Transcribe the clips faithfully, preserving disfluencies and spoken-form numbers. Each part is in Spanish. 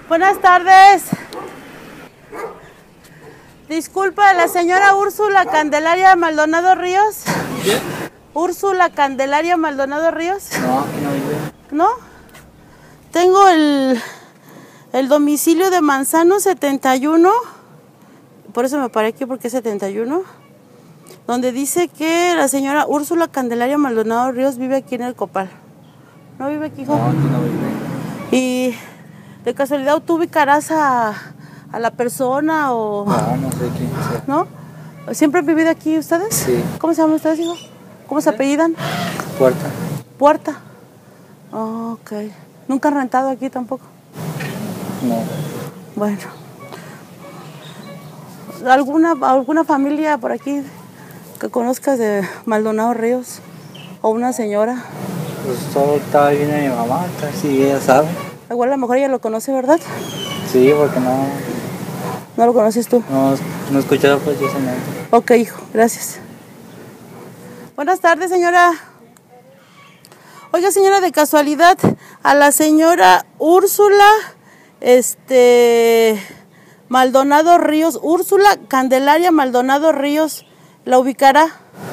Buenas tardes. Disculpa, ¿la señora Úrsula Candelaria Maldonado Ríos? ¿Quién? ¿Úrsula Candelaria Maldonado Ríos? No, aquí no vive. ¿No? Tengo el, el domicilio de Manzano setenta y uno, por eso me paré aquí porque es setenta y uno, donde dice que la señora Úrsula Candelaria Maldonado Ríos vive aquí en el Copal. ¿No vive aquí, hijo? No, aquí no vive. Y de casualidad, ¿tú ubicarás a, a la persona o...? No, no sé quién sea. ¿No? ¿Siempre han vivido aquí ustedes? Sí. ¿Cómo se llaman ustedes, hijo? ¿Cómo se apellidan? Puerta. Puerta. Oh, ok. ¿Nunca han rentado aquí tampoco? No. Bueno. ¿Alguna, alguna familia por aquí que conozcas de Maldonado Ríos? ¿O una señora? Pues solo estaba viendo a mi mamá, si ella sabe. Igual a lo mejor ella lo conoce, ¿verdad? Sí, porque no, ¿No lo conoces tú? no, no he escuchado precisamente. Ok, hijo, gracias. Buenas tardes, señora. Oiga, señora, de casualidad, a la señora Úrsula, este, Maldonado Ríos, Úrsula Candelaria Maldonado Ríos, ¿la ubicará?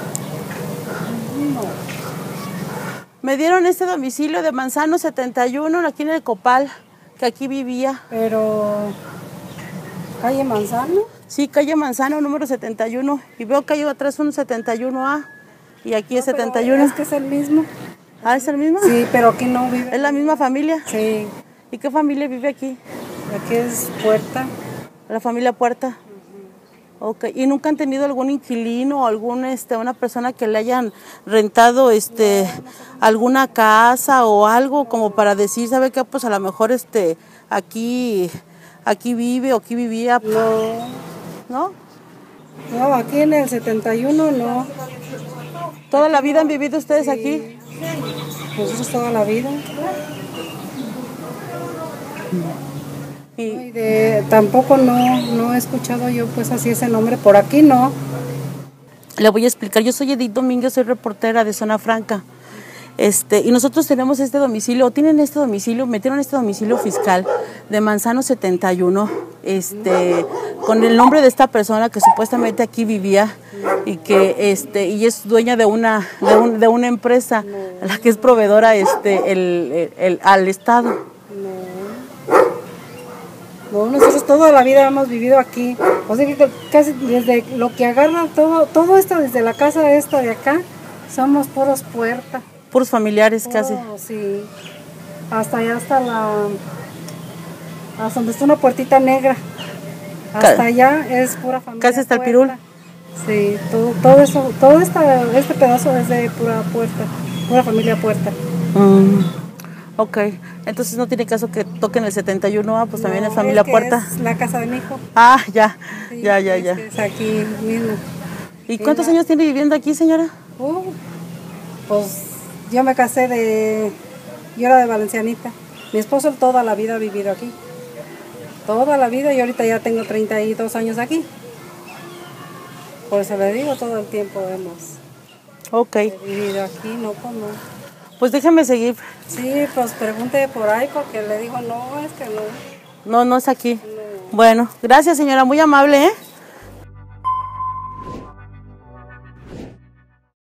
No. Me dieron este domicilio de Manzano setenta y uno, aquí en el Copal, que aquí vivía. Pero, calle Manzano. Sí, calle Manzano, número setenta y uno. Y veo que hay atrás un setenta y uno A. Y aquí No, es setenta y uno. Es que es el mismo. Ah, ¿es el mismo? Sí, pero aquí no vive. ¿Es la misma familia? Sí, ¿Y qué familia vive aquí? aquí es Puerta. La familia Puerta. Ok. ¿Y nunca han tenido algún inquilino o algún, este, una persona que le hayan rentado, este, alguna casa o algo como para decir, ¿sabe qué? Pues a lo mejor, este, aquí, aquí vive o aquí vivía. No, ¿No? no, aquí en el setenta y uno no. ¿Toda la vida han vivido ustedes Sí. aquí? Nosotros toda la vida. Y, Y de, tampoco no, no he escuchado yo pues así ese nombre. Por aquí no. le voy a explicar, yo soy Edith Domínguez, soy reportera de Zona Franca. Este, y nosotros tenemos este domicilio, o tienen este domicilio, metieron este domicilio fiscal de Manzano setenta y uno, este, con el nombre de esta persona que supuestamente aquí vivía y que este, y es dueña de una, de, un, de una empresa, la que es proveedora este, el, el, el, al Estado. No, nosotros toda la vida hemos vivido aquí. O sea, que casi desde lo que agarra todo, todo esto desde la casa esta de acá, somos puros Puerta. Puros familiares casi. Oh, sí. Hasta allá, hasta la. Hasta donde está una puertita negra. Hasta Ca- allá es pura familia. Casi hasta el Puerta. Pirul. Sí, todo, todo eso, todo esta, este pedazo es de pura Puerta, pura familia Puerta. Mm, ok, entonces no tiene caso que toquen el setenta y uno A, pues también No, es familia es que Puerta. Es la casa de mi hijo. Ah, ya, Sí, ya, ya, es ya. que es aquí mismo. ¿Y cuántos la- años tiene viviendo aquí, señora? Uh, pues yo me casé de. Yo era de Valencianita. Mi esposo toda la vida ha vivido aquí. Toda la vida y ahorita ya tengo treinta y dos años aquí. Por eso le digo, todo el tiempo hemos Ok, vivido aquí, no como. pues déjame seguir. Sí, pues pregunte por ahí porque le digo, no, es que no. No, no es aquí. Bueno, gracias, señora, muy amable, ¿eh?